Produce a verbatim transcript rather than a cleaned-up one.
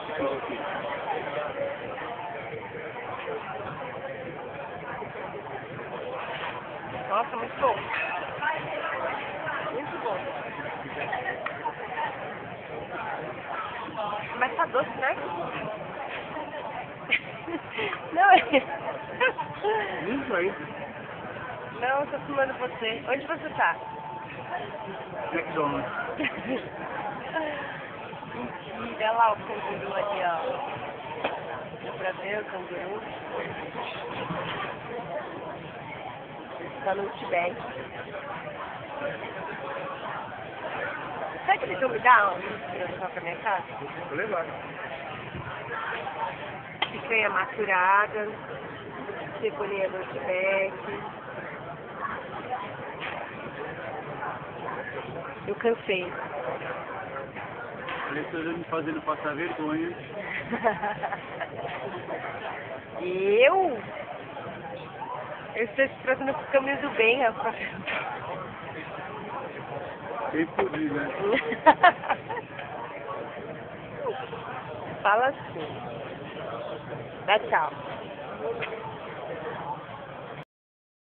Nossa, muito bom. Muito bom. Mas tá doce, né? Não é. Isso aí. Não, eu tô filmando você. Onde você tá? McDonald's. Mentira, olha lá o canguru ali, ó. Deu pra ver o canguru? Tá no Tibete. Sabe que eles vão me dar um pra pra minha casa? Vou levar. Picanha maturada, cebolinha do Tibete. Eu cansei. Parece que me fazendo passar vergonha. Eu? Eu estou te trazendo pro caminho do bem, rapaz. Bem fudido, né? Fala assim. Dá tchau.